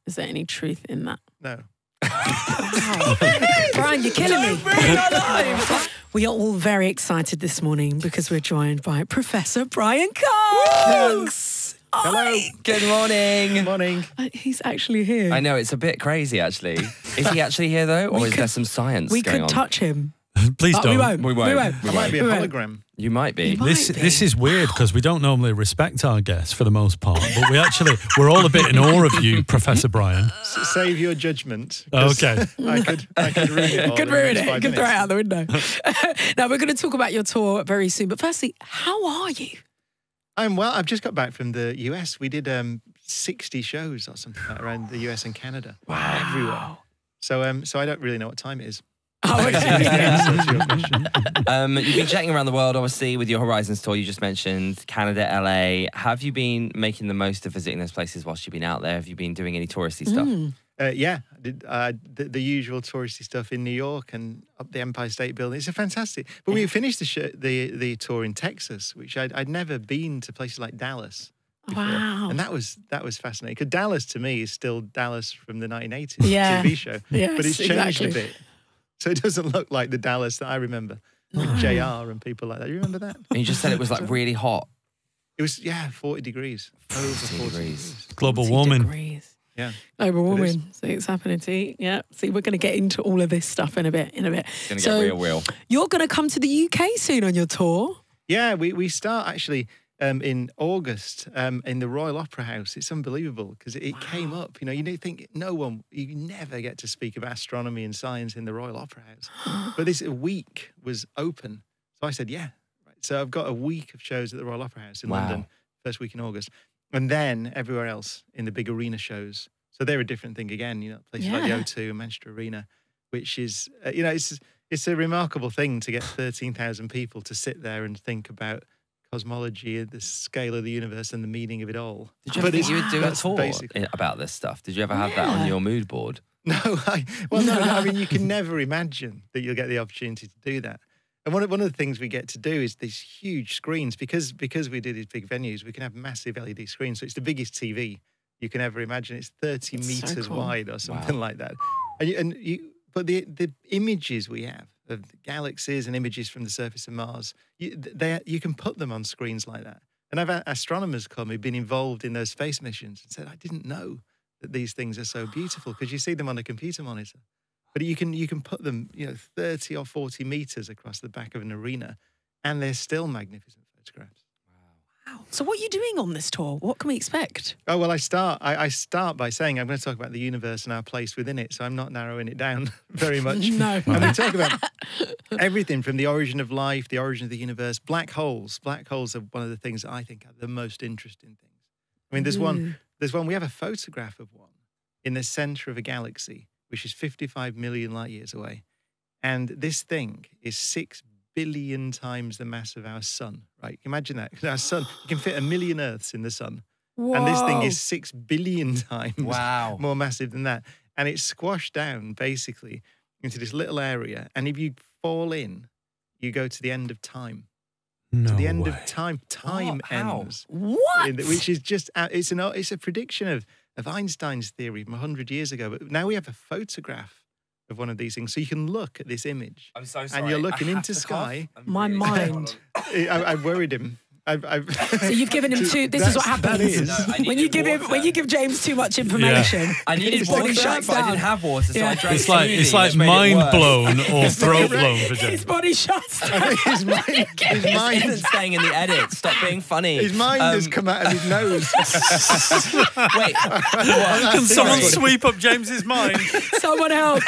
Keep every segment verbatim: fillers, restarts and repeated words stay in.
Is there any truth in that? No. Wow. Brian, you're killing me. We are all very excited this morning because we're joined by Professor Brian Cox. Hello. Good morning. Good morning. Uh, he's actually here. I know, it's a bit crazy, actually. Is he actually here, though? Or We is could- there some science we going could on? touch him. Please But don't. we won't. We won't. We won't. We I might be a We won't. hologram. You might be. You might This be. this is weird because we don't normally respect our guests for the most part, but we actually we're all a bit in awe of you, Professor Brian. S- Save your judgment. 'cause Okay. I could, I could ruin it all Could in the ruin next it. five Could throw it minutes. out the window. Now, we're going to talk about your tour very soon. But firstly, how are you? I'm well. I've just got back from the U S. We did um, sixty shows or something like that around the U S and Canada. Wow. Everywhere. So, um, so I don't really know what time it is. Oh, Basically, is the okay. answer to your question. Um, you've been jetting around the world, obviously, with your Horizons tour you just mentioned, Canada, L A. Have you been making the most of visiting those places whilst you've been out there? Have you been doing any touristy stuff? Mm. Uh, yeah, I did uh, the, the usual touristy stuff in New York and up the Empire State Building. It's a fantastic. But we finished the sh- the the tour in Texas, which I'd, I'd never been to places like Dallas before. Wow. And that was that was fascinating. Because Dallas to me is still Dallas from the nineteen eighties Yeah. T V show, Yes, but it's changed exactly. a bit, so it doesn't look like the Dallas that I remember with J R and people like that. You remember that? And you just said it was like really hot. It was yeah, forty degrees, over forty forty degrees. degrees. Global forty warming. degrees. Yeah. Global It is. warming. See, it's happening to you. Yeah. See, we're going to get into all of this stuff in a bit. In a bit. It's going to So, get real, real. You're going to come to the U K soon on your tour. Yeah, we, we start actually um, in August um, in the Royal Opera House. It's unbelievable because it, it came up. You know, you think no one, you never get to speak of astronomy and science in the Royal Opera House. But this week was open. So I said, yeah. Right. So I've got a week of shows at the Royal Opera House in Wow. London, first week in August. And then everywhere else in the big arena shows. So they're a different thing again, you know, places like the Yeah. O two and Manchester Arena, which is, uh, you know, it's it's a remarkable thing to get thirteen thousand people to sit there and think about cosmology and the scale of the universe and the meaning of it all. Did you But ever think it's- you would do a that's tour basic- i- about this stuff? Did you ever have that Yeah. on your mood board? No, I, well, no, no, I mean, you can never imagine that you'll get the opportunity to do that. And one of, one of the things we get to do is these huge screens. Because because we do these big venues, we can have massive L E D screens. So it's the biggest T V you can ever imagine. It's thirty That's so meters cool. wide or something like that. And you, and you, but the the images we have of the galaxies and images from the surface of Mars, you, they you can put them on screens like that. And I've had astronomers come who've been involved in those space missions and said, I didn't know that these things are so beautiful because you see them on a computer monitor. But you can you can put them, you know, thirty or forty meters across the back of an arena, and they're still magnificent photographs. Wow. So what are you doing on this tour? What can we expect? Oh well, I start I, I start by saying I'm going to talk about the universe and our place within it. So I'm not narrowing it down very much. No. And we talk about everything from the origin of life, the origin of the universe, black holes. Black holes are one of the things that I think are the most interesting things. I mean, there's one. There's one. We have a photograph of one in the center of a galaxy, which is fifty-five million light years away. And this thing is six billion times the mass of our sun, right? Imagine that. Our sun, you can fit a million Earths in the sun. Whoa. And this thing is six billion times Wow. more massive than that. And it's squashed down basically into this little area. And if you fall in, you go to the end of time. No to the end way. of time. Time What? How? ends. What? In the- which is just, uh, it's, an, it's a prediction of, of Einstein's theory from one hundred years ago. But now we have a photograph of one of these things. So you can look at this image. I'm so And you're looking into sky. My mind. I, I worried him. I've, I've So you've given him too. This is what That's- that happens is. No, I when you needed give him water. when you give James too much information. I needed his water, body shuts but I down. didn't have water, so Yeah. I drank It's like smoothie, it's like which made it mind worse. blown or throat blown for His James. body shuts down. his mind, his This mind, isn't staying in the edit. Stop being funny. his mind Um, has come out of his nose. Wait. Can someone sweep up James's mind? Someone help.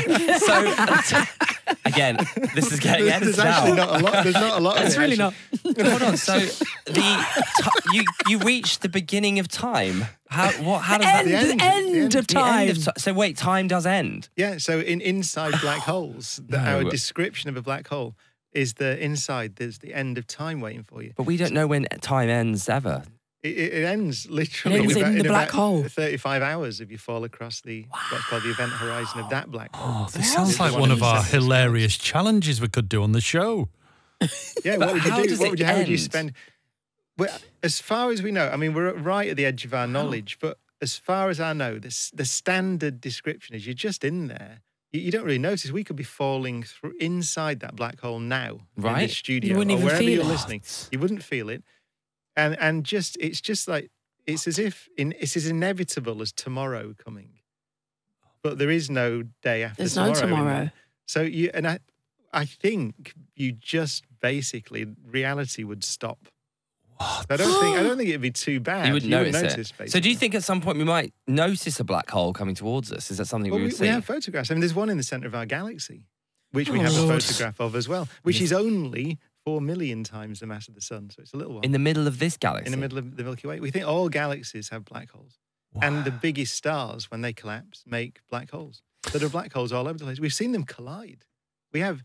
So again, this is getting There's, edited there's actually out. not a lot. There's not a lot. It's of it, really not. actually. Hold on. So the t- you you reached the beginning of time. How what? How does that? End, The end, end, the end. of The time. end of ti- So wait, time does end. Yeah. So in inside black holes, the, our No. description of a black hole is the inside. There's the end of time waiting for you. But we don't know when time ends ever. It, it it ends literally It ends about, in the black about hole. thirty-five hours if you fall across the what's called the event horizon of that black hole. Oh, this It's sounds like one one of of the our simplest hilarious challenges we could do on the show. Yeah, But what would you how do? does What it would you, how would you end? spend? Well, as far as we know, I mean, we're right at the edge of our knowledge, but as far as I know, the, the standard description is you're just in there. You, you don't really notice. We could be falling through inside that black hole now, right? In the studio, You wouldn't or even wherever feel you're it. listening. You wouldn't feel it, and and just it's just like it's as if in, it's as inevitable as tomorrow coming, but there is no day after. There's tomorrow no in tomorrow. there. So you and I, I think you just basically reality would stop. I don't think I don't think it'd be too bad. You wouldn't wouldn't notice, notice it. basically. So do you think at some point we might notice a black hole coming towards us? Is that something Well, we we, would we see? have photographs. I mean, there's one in the centre of our galaxy, which we Oh, have a Lord. photograph of as well, which is only four million times the mass of the sun. So it's a little one. In the middle of this galaxy? In the middle of the Milky Way. We think all galaxies have black holes. Wow. And the biggest stars, when they collapse, make black holes. So there are black holes all over the place. We've seen them collide. We have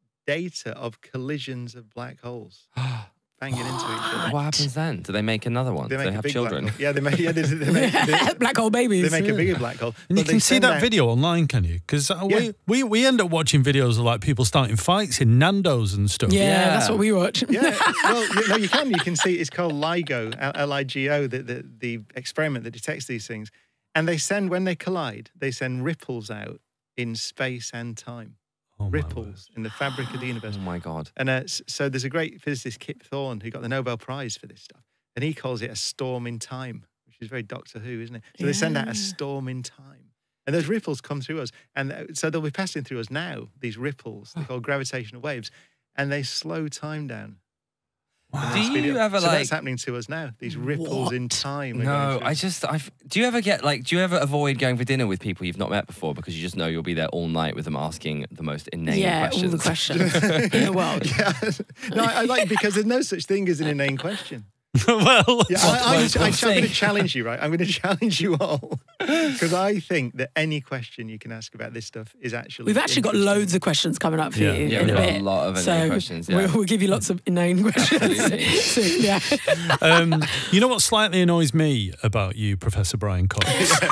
data of collisions of black holes banging into each other. What happens then? Do they make another one? They Do make they a have big children? black hole. Yeah, they make, yeah, they, they make, they, Black hole babies. they make a bigger black hole. And you But they can see send that out- video online, can you? Because Yeah. we, we, we end up watching videos of like people starting fights in Nando's and stuff. Yeah, Yeah. that's what we watch. Yeah, well, you, no, you can. You can see it's called LIGO, L I G O, the, the, the experiment that detects these things. And they send, when they collide, they send ripples out in space and time. Oh, my Ripples in the fabric of the universe. Oh my God. And uh, s- so there's a great physicist, Kip Thorne, who got the Nobel Prize for this stuff. And he calls it a storm in time, which is very Doctor Who, isn't it? So they send out Yeah. a storm in time. And those ripples come through us. And uh, so they'll be passing through us now, these ripples, they're called gravitational waves. And they slow time down. Wow. Do Speed it you up. ever so like... that's happening to us now. These ripples in time. are going No, through I us. just, I. Do you ever get like, do you ever avoid going for dinner with people you've not met before because you just know you'll be there all night with them asking the most inane Yeah, questions? all the questions in the world. Yeah. No, I, I like because there's no such thing as an inane question. well, Yeah, I, I, Well, I, we'll I'm going to see. challenge you, right? I'm going to challenge you all because I think that any question you can ask about this stuff is actually. We've actually got interesting. loads of questions coming up for Yeah. you Yeah, in we've a got a bit. lot of inane so questions, yeah. We'll, we'll give you lots of inane questions. Absolutely. soon, yeah. um, you know what slightly annoys me about you, Professor Brian Cox,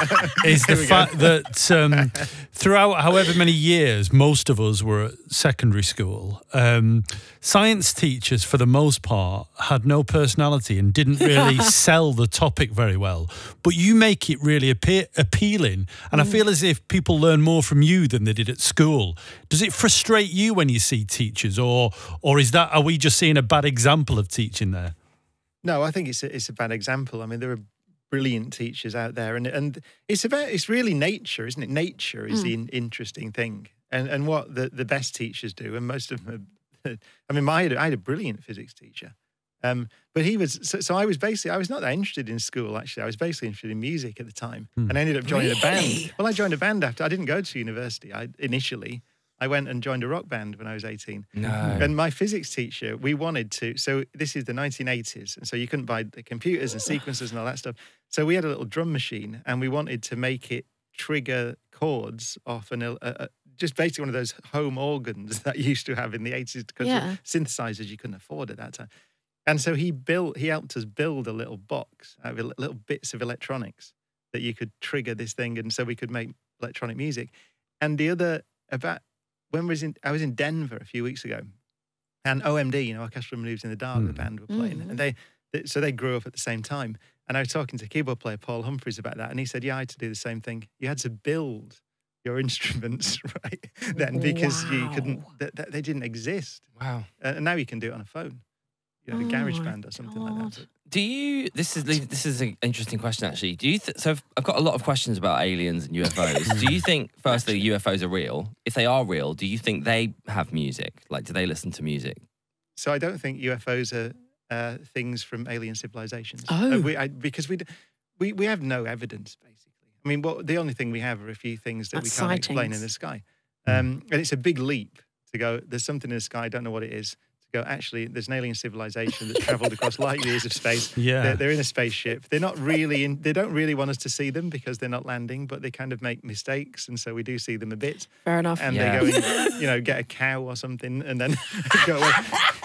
is the Here we fact that um, throughout however many years most of us were at secondary school, um, science teachers, for the most part, had no personality and didn't really sell the topic very well. But you make it really appear appealing, and I feel as if people learn more from you than they did at school. Does it frustrate you when you see teachers, or or is that, are we just seeing a bad example of teaching there? No, I think it's a, it's a bad example. I mean, there are brilliant teachers out there, and and it's about it's really nature, isn't it? Nature is the in, interesting thing, and and what the, the best teachers do, and most of them are. I mean, my I had a, I had a brilliant physics teacher, um, but he was so, so. I was basically I was not that interested in school. Actually, I was basically interested in music at the time, and I ended up joining a band. Really? Well, I joined a band after I didn't go to university. I initially. I went and joined a rock band when I was eighteen. No. And my physics teacher, we wanted to, so this is the nineteen eighties. And so you couldn't buy the computers and sequencers and all that stuff. So we had a little drum machine and we wanted to make it trigger chords off an, uh, uh, just basically one of those home organs that you used to have in the eighties because Yeah. synthesizers you couldn't afford at that time. And so he built, he helped us build a little box out of little bits of electronics that you could trigger this thing. And so we could make electronic music. And the other, about, when was in, I was in Denver a few weeks ago, and O M D, you know, Orchestral Moves in the Dark, the band were playing, Mhm. and they, they, so they grew up at the same time. And I was talking to keyboard player Paul Humphreys about that, and he said, "Yeah, I had to do the same thing. You had to build your instruments right then because you couldn't, Wow. th- th- they didn't exist, Wow. and now you can do it on a phone, you know, a Oh garage my band or something like God. that." But Do you? This is this is an interesting question actually. Do you? Th- so I've, I've got a lot of questions about aliens and U F Os. Do you think, firstly, U F Os are real? If they are real, do you think they have music? Like, do they listen to music? So I don't think U F Os are uh, things from alien civilizations. Oh. Uh, we, I, because we, d- we we have no evidence basically. I mean, what the only thing we have are a few things that That's we can't explain in sightings. the sky, um, and it's a big leap to go. There's something in the sky. I don't know what it is. To go. Actually, there's an alien civilization that travelled across light years of space. Yeah. They're, they're in a spaceship. They're not really in. They don't really want us to see them because they're not landing, but they kind of make mistakes, and so we do see them a bit. Fair enough. And Yeah. they go and, you know, get a cow or something and then go away.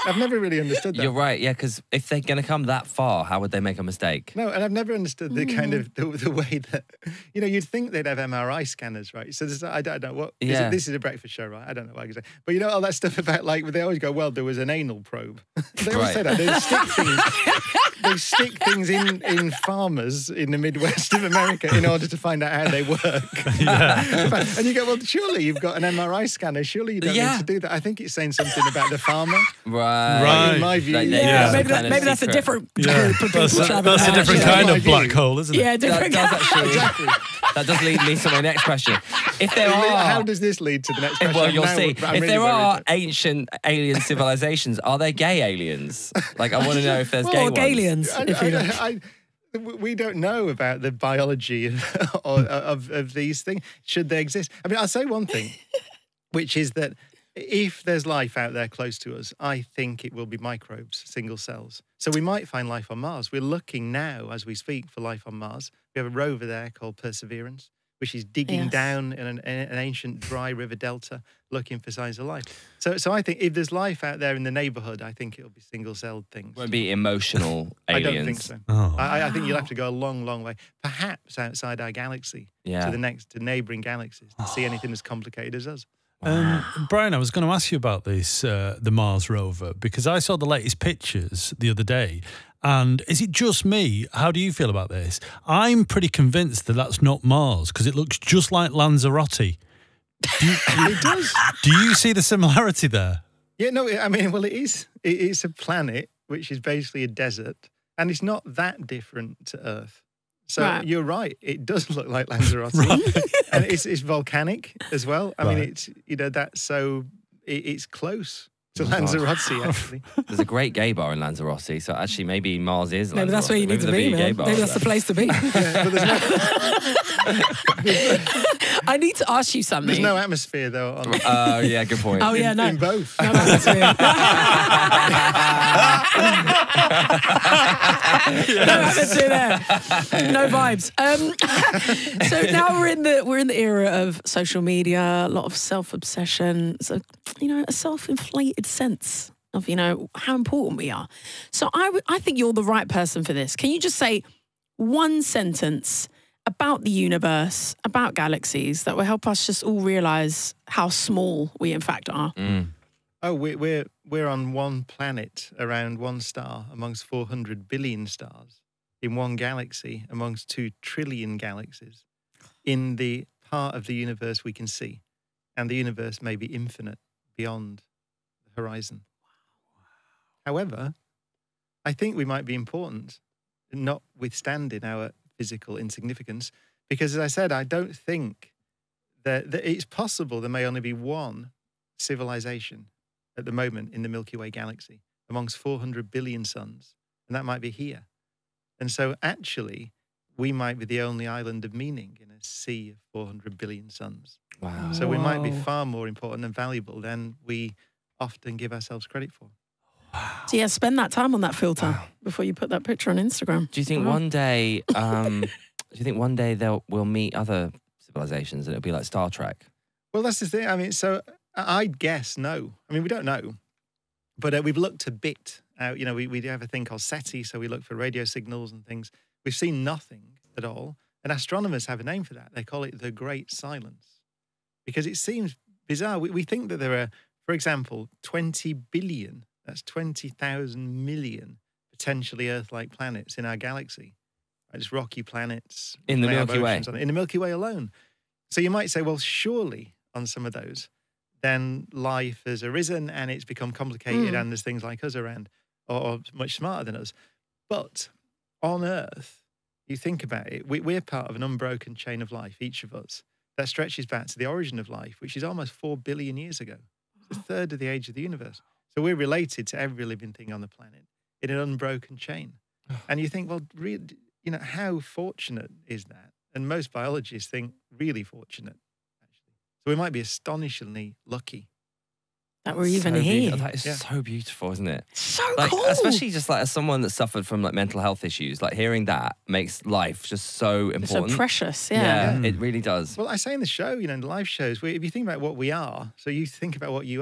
I've never really understood that. You're right, yeah, because if they're going to come that far, how would they make a mistake? No, and I've never understood the kind of the, the way that, you know, you'd think they'd have M R I scanners, right? So there's, I don't know what, is Yeah. it, this is a breakfast show, right? I don't know what I can say. But you know all that stuff about, like, they always go, well, there was an anal probe. They always Right. say that. They stick things, they stick things in, in farmers in the Midwest of America in order to find out how they work. And you go, well, surely you've got an M R I scanner. Surely you don't Yeah. need to do that. I think it's saying something about the farmer. Right. Right. In my view. Like, they Yeah, have some maybe, that, kind of maybe that's a secret. different Yeah, group of people. that's a, traveling that's a around. different Yeah. kind My of black view. hole, isn't it? Yeah, That different. does actually. Exactly. That does lead me to my next question. If there How are, does this lead to the next question? well, you'll Now, see. I'm If really there very are interested. ancient alien civilizations, are they gay aliens? Like, I want to know if there's Well, gay or ones. aliens, I, if you know. I, I, we don't know about the biology of, of, of these things. Should they exist? I mean, I'll say one thing, which is that if there's life out there close to us, I think it will be microbes, single cells. So we might find life on Mars. We're looking now, as we speak, for life on Mars. We have a rover there called Perseverance, which is digging Yes. down in an, an ancient dry river delta looking for signs of life. So, so I think if there's life out there in the neighborhood, I think it'll be single-celled things. Won't be emotional I aliens. don't think so. Oh. I, I think you'll have to go a long, long way, perhaps outside our galaxy, Yeah. to the next, to neighbouring galaxies, to see anything as complicated as us. Um, Brian, I was going to ask you about this, uh, the Mars rover, because I saw the latest pictures the other day. And is it just me? How do you feel about this? I'm pretty convinced that that's not Mars because it looks just like Lanzarote. Do you, It does. do you see the similarity there? Yeah, no, I mean, well, it is. It, it's a planet which is basically a desert, and it's not that different to Earth. So Right. you're right. It does look like Lanzarote, and it's, it's volcanic as well. I mean, Right. it's you know that's so it, it's close to Oh, God. Lanzarote actually. There's a great gay bar in Lanzarote, so actually maybe Mars is Maybe that's where you need to Maybe be, there'll a gay man. bar Maybe there. that's the place to be. Yeah, but there's no, I need to ask you something. there's no atmosphere though. On, Oh, yeah, good point. Oh, yeah, in, no. in both. No, no, that's weird. No atmosphere there. No vibes. Um, so now we're in the we're in the era of social media, a lot of self obsession, so you know, a self inflated sense of you know how important we are. So I w- I think you're the right person for this. Can you just say one sentence about the universe, about galaxies that will help us just all realize how small we in fact are? Mm. Oh, we're, we're, we're on one planet around one star amongst four hundred billion stars, in one galaxy amongst two trillion galaxies, in the part of the universe we can see. And the universe may be infinite beyond the horizon. However, I think we might be important, notwithstanding our physical insignificance, because as I said, I don't think that, that it's possible there may only be one civilization at the moment in the Milky Way galaxy amongst four hundred billion suns, and that might be here. And so actually, we might be the only island of meaning in a sea of four hundred billion suns. Wow. So we might be Whoa. far more important and valuable than we often give ourselves credit for. So yeah, spend that time on that filter before you put that picture on Instagram. Do you think Wow. one day, um, do you think one day they'll we'll meet other civilizations and it'll be like Star Trek? Well, that's the thing. I mean, so I guess no. I mean, we don't know. But uh, we've looked a bit out. You know, we, we have a thing called SETI, so we look for radio signals and things. We've seen nothing at all. And astronomers have a name for that. They call it the Great Silence. Because it seems bizarre. We, we think that there are, for example, twenty billion, that's twenty thousand million potentially Earth-like planets in our galaxy. Right? Just rocky planets. In the may have Milky Way. oceans on it, in the Milky Way alone. So you might say, well, surely on some of those, then life has arisen and it's become complicated Mm. and there's things like us around or, or much smarter than us. But on Earth, you think about it, we, we're part of an unbroken chain of life, each of us, that stretches back to the origin of life, which is almost four billion years ago. It's a third of the age of the universe. So we're related to every living thing on the planet in an unbroken chain. And you think, well, really, you know, how fortunate is that? And most biologists think really fortunate, actually. So we might be astonishingly lucky. That we're even So here. beautiful. That is Yeah. so beautiful, isn't it? So Like, cool. especially just like as someone that suffered from like mental health issues, like hearing that makes life just so It's so important. precious. Yeah. Yeah, it really does. Well, I say in the show, you know, in the live shows, we, if you think about what we are, so you think about what you are,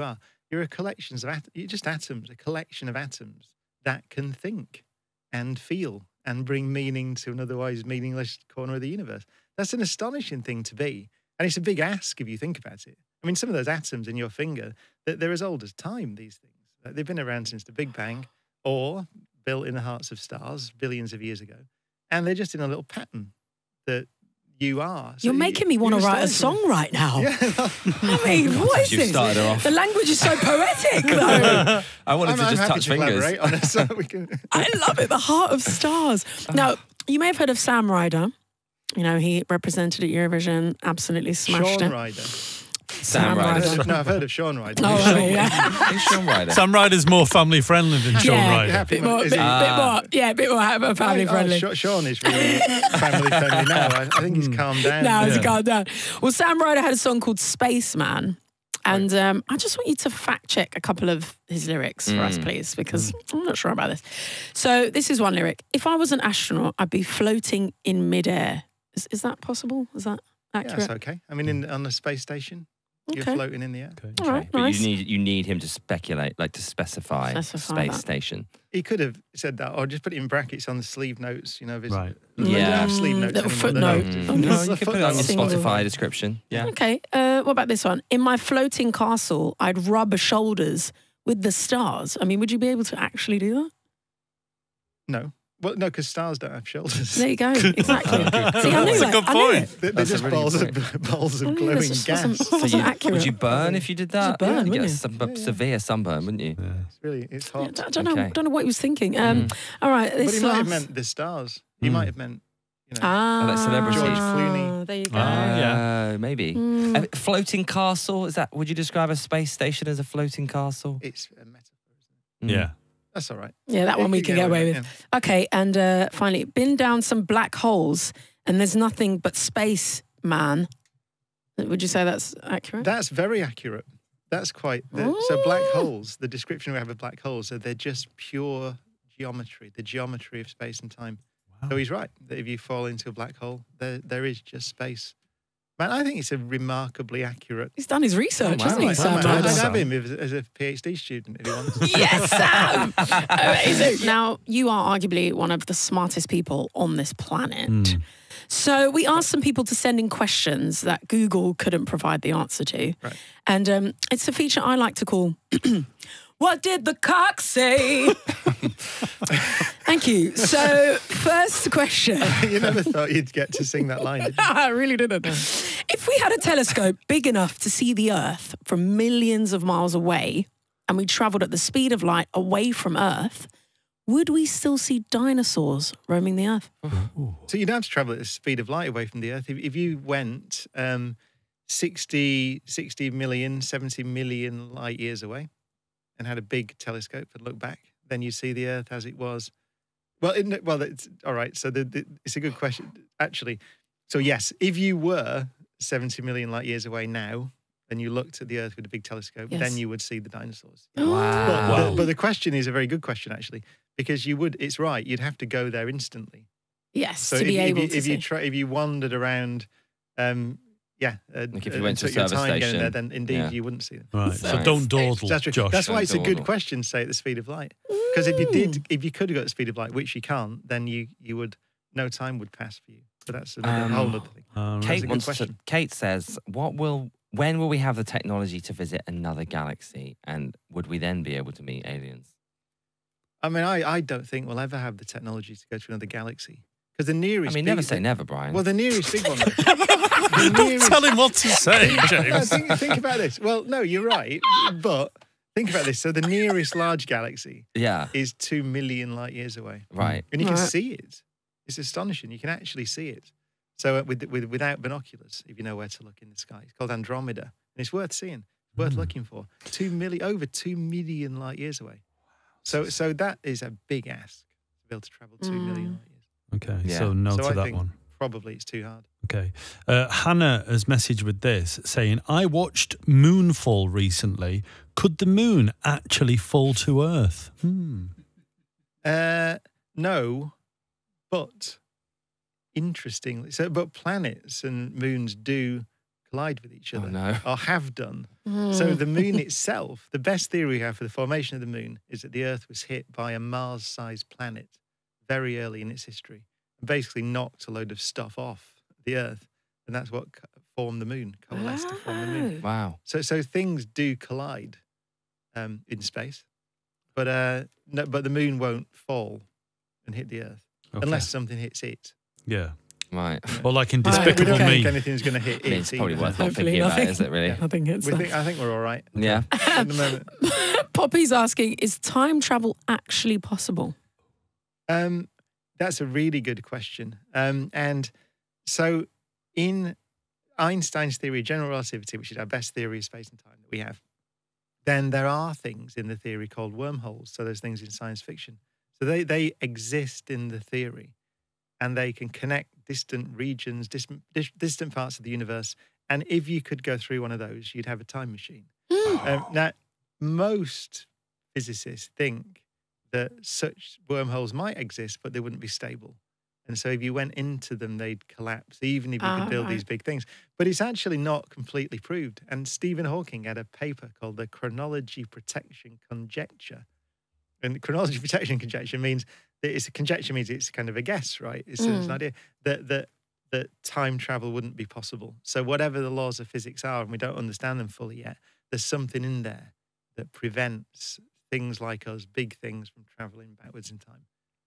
You're a collection of at- you're just atoms, a collection of atoms that can think and feel and bring meaning to an otherwise meaningless corner of the universe. That's an astonishing thing to be. And it's a big ask if you think about it. I mean, some of those atoms in your finger, they're as old as time, these things. They've been around since the Big Bang or built in the hearts of stars billions of years ago. And they're just in a little pattern that you are. So You're making me want to write a song right now. Yeah. I mean, what is You've this? started her off. The language is so poetic, though. I wanted I'm, to I'm just happy touch to fingers. collaborate on it so we can... I love it. The heart of stars. Now, you may have heard of Sam Ryder. You know, he represented at Eurovision, absolutely smashed Sean it. Ryder. Sam Ryder. No, I've heard of Sean Ryder. Oh, Sean, right, yeah. Who's Sean Ryder? Sam Ryder's more family friendly than Sean yeah, Ryder. Happy bit more, Is bit, he- bit more, yeah, bit more ha- family Oh, friendly. Sha- Sean is really family friendly now. I, I think he's calmed down. No, it's Yeah. calmed down. Well, Sam Ryder had a song called Spaceman. And um, I just want you to fact check a couple of his lyrics for us, please, because I'm not sure about this. So this is one lyric. If I was an astronaut, I'd be floating in midair. Is, is that possible? Is that Yeah, accurate? that's okay. I mean, in, on the space station, you're Okay. floating in the air. Okay. All right, But nice. you need you need him to speculate, like to specify, Specify space that. station. He could have said that, or just put it in brackets on the sleeve notes. You know, of his, Right. They don't Yeah. have sleeve notes Little anymore, footnote. do they? Mm. No, Okay. you Just a can put it on your footnote. Single. Spotify description. Yeah. Okay. Uh, what about this one? In my floating castle, I'd rub shoulders with the stars. I mean, would you be able to actually do that? No. Well, no, because stars don't have shoulders. There you go. Exactly. See, I knew That's a it. good I knew point. it. They're, they're That's a just really balls, good of, balls I of knew glowing this just gas. wasn't- It's wasn't you, accurate. would you burn if you did that? burn, You'd get wouldn't a you? sub- Yeah, yeah. severe sunburn, wouldn't you? Yeah. really, it's I hot. don't know. Okay. Don't know what he was thinking. Um, Mm. All right. But This he might have last- meant the stars. He Mm. might have meant, you know, Ah, like celebrities. George Clooney. There you go. Ah, yeah. Uh, maybe. Mm. A floating castle, is that, would you describe a space station as a floating castle? it's a metaphor, isn't it? Mm. Yeah. That's all right. Yeah, that one we can get away with. yeah. Okay, and uh, finally, been down some black holes, and there's nothing but space, man. Would you say that's accurate? That's very accurate. That's quite. The, so black holes. The description we have of black holes are they're just pure geometry, the geometry of space and time. So he's right that if you fall into a black hole, there there is just space. Man, I think it's a remarkably accurate. He's done his research, Oh, wow. hasn't he, Wow, Sam I'd, wow. Ryder? I'd have him as, as a PhD student if he wants. Yes, Sam! Amazing. Now, you are arguably one of the smartest people on this planet. So we asked some people to send in questions that Google couldn't provide the answer to. Right. And um, it's a feature I like to call, What Did the Cock Say? Thank you. So, first question. You never thought you'd get to sing that line, did you? I really didn't. If we had a telescope big enough to see the Earth from millions of miles away, and we travelled at the speed of light away from Earth, would we still see dinosaurs roaming the Earth? So you'd have to travel at the speed of light away from the Earth. If, if you went um, sixty, sixty million, seventy million light years away and had a big telescope and looked back, then you see the Earth as it was. Well, isn't it, well, it's, all right. So the, the, it's a good question, actually. So yes, if you were seventy million light years away now and you looked at the Earth with a big telescope, Yes. then you would see the dinosaurs. Wow. But, Wow. the, but the question is a very good question, actually, because you would, it's right, you'd have to go there instantly. Yes, So to if, be you- able if you, to if see. you try, if you wandered around, um, yeah, uh, Like if you uh, went to a took your service time getting station, there, then indeed yeah. you wouldn't see them. Right. So Nice. don't dawdle, That's true. Josh. That's why it's a good Dawdle. question. Say at the speed of light, because if you did, if you could go at the speed of light, which you can't, then you you would no time would pass for you. So that's another Um, whole other thing. All right. a Kate good wants to, question. Kate says, "What will, when will we have the technology to visit another galaxy, and would we then be able to meet aliens?" I mean, I, I don't think we'll ever have the technology to go to another galaxy because the I nearest. mean, never big- say never, Brian. Well, the nearest big one. though- the Don't nearest- tell him what to say, No, James. think, think about this. Well, no, you're right, but think about this. So the nearest large galaxy yeah, is two million light years away, right. and you can Right. see it. It's astonishing. You can actually see it. So uh, with, with without binoculars, if you know where to look in the sky, it's called Andromeda, and it's worth seeing, worth looking for. Two million, over two million light years away. So so that is a big ask to be able to travel two million light years. Okay, Yeah. so no so to I that think one. probably it's too hard. Okay. Uh, Hannah has messaged with this saying, I watched Moonfall recently. Could the moon actually fall to Earth? Hmm. Uh, no, but interestingly, so but planets and moons do collide with each Oh, other, no. or have done. Mm. So the moon itself, the best theory we have for the formation of the moon is that the Earth was hit by a Mars-sized planet very early in its history, and basically knocked a load of stuff off the Earth, and that's what co- formed the moon, coalesced to form the moon. Oh. Wow. So, so things do collide um, in space, but uh, no, but the moon won't fall and hit the Earth Okay. unless something hits it. Yeah. Right. Or like in Right, we Despicable don't Me. think anything's going to hit I mean, it. it's probably either. worth not Hopefully thinking about, nothing. is it really? Yeah. I think it's We that. think, I think we're all right Yeah. at the moment. Poppy's asking, is time travel actually possible? Um, that's a really good question. Um, and so in Einstein's theory of general relativity, which is our best theory of space and time that we have, then there are things in the theory called wormholes. So there's things in science fiction. So they, they exist in the theory, and they can connect distant regions, distant, dis- distant parts of the universe. And if you could go through one of those, you'd have a time machine. Um, now, most physicists think that such wormholes might exist, but they wouldn't be stable. And so if you went into them, they'd collapse, even if you Ah, could build right. these big things. But it's actually not completely proved. And Stephen Hawking had a paper called the chronology protection conjecture. And chronology protection conjecture means that it's a conjecture means it's kind of a guess, right? It's, it's an Mm. idea that that that time travel wouldn't be possible. So whatever the laws of physics are, and we don't understand them fully yet, there's something in there that prevents things like us, big things, from traveling backwards in time.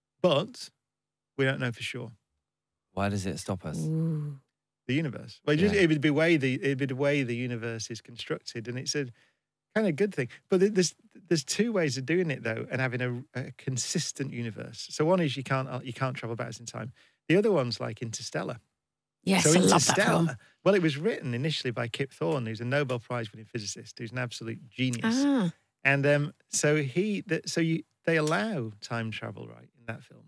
But we don't know for sure. Why does it stop us? Ooh. The universe. Well, it, just, Yeah. it would be way the it'd be the way the universe is constructed, and it's a kind of good thing. But there- there's there's two ways of doing it though, and having a, a consistent universe. So one is you can't you can't travel backwards in time. The other one's like Interstellar. Yes, so I love that film. Interstellar. Well, it was written initially by Kip Thorne, who's a Nobel Prize-winning physicist, who's an absolute genius. Ah, And um, so he, th- so you, they allow time travel, right, in that film,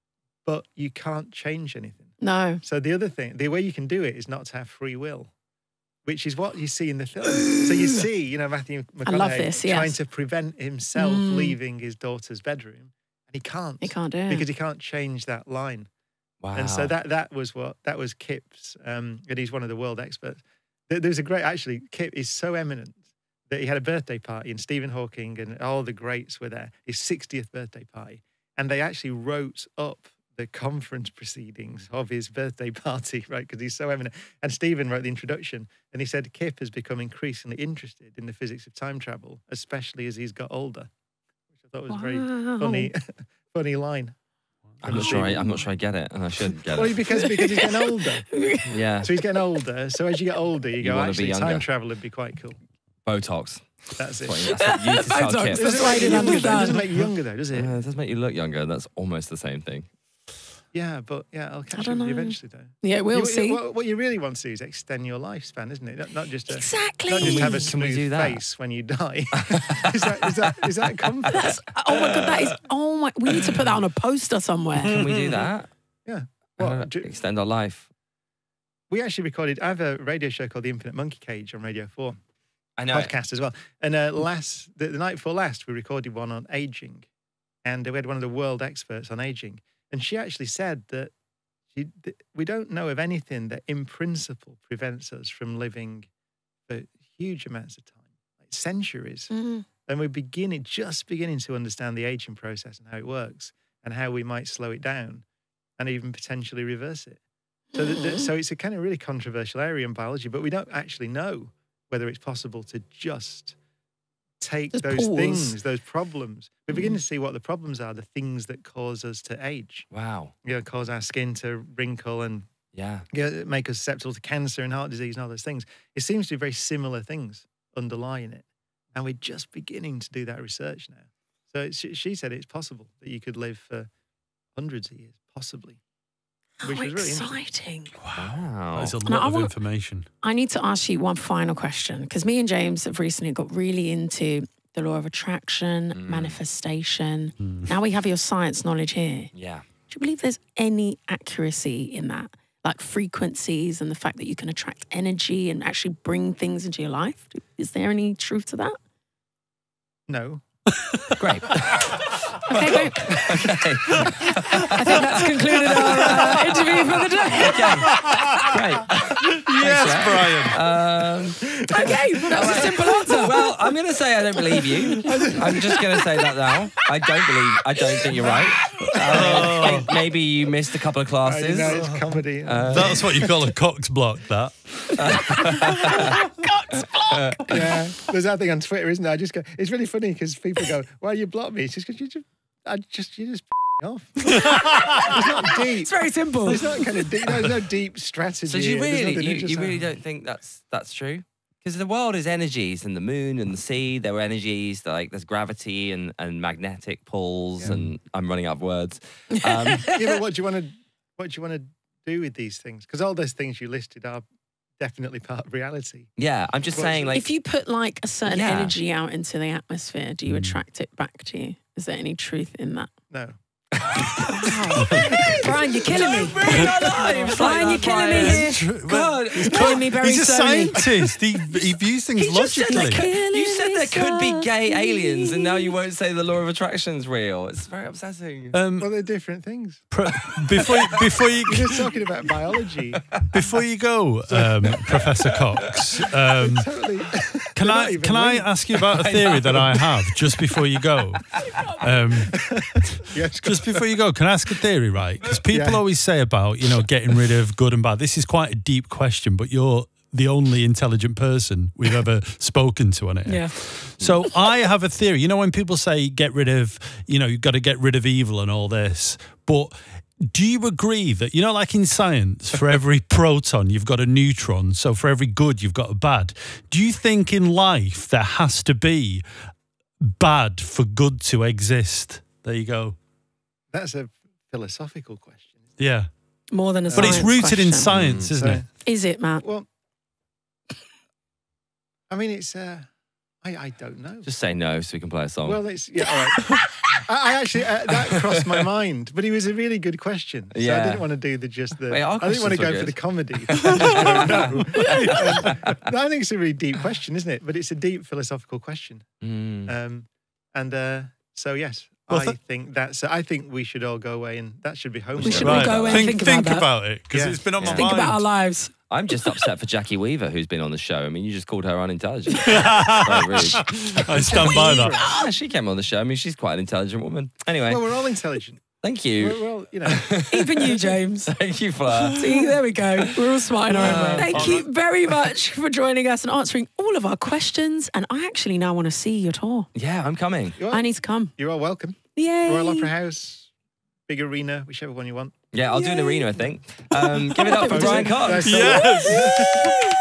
but you can't change anything. no. So the other thing, the way you can do it is not to have free will, which is what you see in the film. So you see, you know, Matthew McConaughey love this, yes. trying to prevent himself Mm. leaving his daughter's bedroom, and he can't. You can't do it. because he can't change that line. Wow. And so that that was what that was Kip's, um, and he's one of the world experts. There, there was a great, actually, Kip is so eminent that he had a birthday party, and Stephen Hawking and all the greats were there. His sixtieth birthday party, and they actually wrote up the conference proceedings of his birthday party, right? Because he's so eminent. And Stephen wrote the introduction, and he said Kip has become increasingly interested in the physics of time travel, especially as he's got older, which I thought was a very Wow. funny, funny line. I'm not sure. I, I'm not sure I get it, and I should get Well, it. because because he's getting older. Yeah. So he's getting older. So as you get older, you, You go, wanna be actually, time younger." travel would be quite cool. Botox. That's it. That's what you, that's what you used to tell Botox, kids. that's Doesn't why I make you didn't younger, though. It doesn't understand. make you younger, though, does it? Yeah, it does make you look younger. That's almost the same thing. Yeah, but yeah, I'll catch up don't with you know. eventually, though. Yeah, we'll You- see. What, what you really want to do is extend your lifespan, isn't it? Not, not just a, Exactly. not just have a Can we smooth do that? face when you die. is that is that is that comfort? That's, oh my God, that is, oh my, we need to put that on a poster somewhere. Can we do that? Yeah. Uh, Well, do- extend our life. we actually recorded. I have a radio show called The Infinite Monkey Cage on Radio Four. I know. it. Podcast as well. And uh, last the, the night before last, we recorded one on aging, and we had one of the world experts on aging, and she actually said that she, th- we don't know of anything that, in principle, prevents us from living for huge amounts of time, like centuries. Mm. And we're beginning, just beginning to understand the aging process and how it works, and how we might slow it down, and even potentially reverse it. So, that, that- so it's a kind of really controversial area in biology, but we don't actually know whether it's possible to just take Just those pause. things, those problems. We're beginning to see what the problems are, the things that cause us to age, Wow. you know, cause our skin to wrinkle and Yeah. you know, make us susceptible to cancer and heart disease and all those things. It seems to be very similar things underlying it. And we're just beginning to do that research now. So it's, she said it's possible that you could live for hundreds of years, possibly. Which How was really interesting. exciting. Wow. There's a Now, lot I of want- information. I need to ask you one final question because me and James have recently got really into the law of attraction, Mm. manifestation. Mm. Now we have your science knowledge here. Yeah. Do you believe there's any accuracy in that? Like frequencies and the fact that you can attract energy and actually bring things into your life? Is there any truth to that? No. Great. Okay, great. Okay. I think that's concluded our uh, interview for the day. Okay. Great. Yes, Brian. Um, Okay, well, that was a simple answer. well, I'm going to say I don't believe you. I'm just going to say that now. I don't believe. I don't think you're right. Uh, I think maybe you missed a couple of I classes. know it's comedy. Uh, That's what you call a Cox block, that. Yeah, there's that thing on Twitter, isn't there? I just go. It's really funny because people go, "Why you block me?" It's just because you just, I just, you just off. It's not deep. It's very simple. It's not kind of deep. There's no deep strategy. So do you There's really, nothing, you, it's just you really like- don't think that's that's true? Because the world is energies, and the moon and the sea, there were energies. Like there's gravity and, and magnetic pulls, Yeah. and I'm running out of words. Um, Yeah, but what do you want to, what do you want to do with these things? Because all those things you listed are definitely part of reality. yeah, I'm just Well, saying, like, If you put like a certain Yeah. energy out into the atmosphere, do you Mm. attract it back to you? Is there any truth in that? No. Brian, you're killing me. Brian, you're killing me here. God, You're killing me very He's a slowly. scientist. He, he views things He just said logically. there could- you said there could be gay Killing me aliens, and now you won't say the law of attraction's real. It's very upsetting. Um, Well, they're different things. pr- before you, before you You're just talking about biology. before you go, um, Professor Cox, um, Totally. can They're not I even can I linked. ask you about a theory that I have just before you go? Um, Yes, just before you go, can I ask a theory, right? Because people Yeah. always say about, you know, getting rid of good and bad. This is quite a deep question, but you're the only intelligent person we've ever spoken to on it. Yeah. So I have a theory. You know, when people say get rid of, you know, you've got to get rid of evil and all this, but do you agree that, you know, like in science, for every proton, you've got a neutron. So for every good, you've got a bad. Do you think in life there has to be bad for good to exist? There you go. That's a philosophical question. Yeah. More than a But it's science rooted in question. science, isn't So- it? Is it, Matt? Well, I mean, it's. Uh, I I don't know. Just say no so we can play a song. Well, it's yeah. All right. I, I actually uh, that crossed my mind, but it was a really good question. So I Yeah. didn't want to do the just the. Wait, our I didn't want to questions go were for the good. comedy. I just don't know. Um, I think it's a really deep question, isn't it? But it's a deep philosophical question. Mm. Um, and uh, so yes, Well, I th- think that's. I think we should all go away, and that should be homework. We should all go away and think, think about that. it, because Yeah. it's been on Yeah. my Think mind. about our lives. I'm just upset for Jackie Weaver, who's been on the show. I mean, you just called her unintelligent. Very rude. I stand by that. Ah, she came on the show. I mean, she's quite an intelligent woman. Anyway, Well, we're all intelligent. thank We're, you. we're all, you know. Even you, James. Thank you, Fleur. See, there we go. We're all smart in our own way. Uh, Thank you very much for joining us and answering all of our questions. And I actually now want to see your tour. Yeah, I'm coming. You're, I need to come. you're all welcome. Yay. Royal Opera House, big arena, whichever one you want. Yeah, I'll do an arena, I think. Um, give it up for Yay. Brian Cox. Nice. Yes.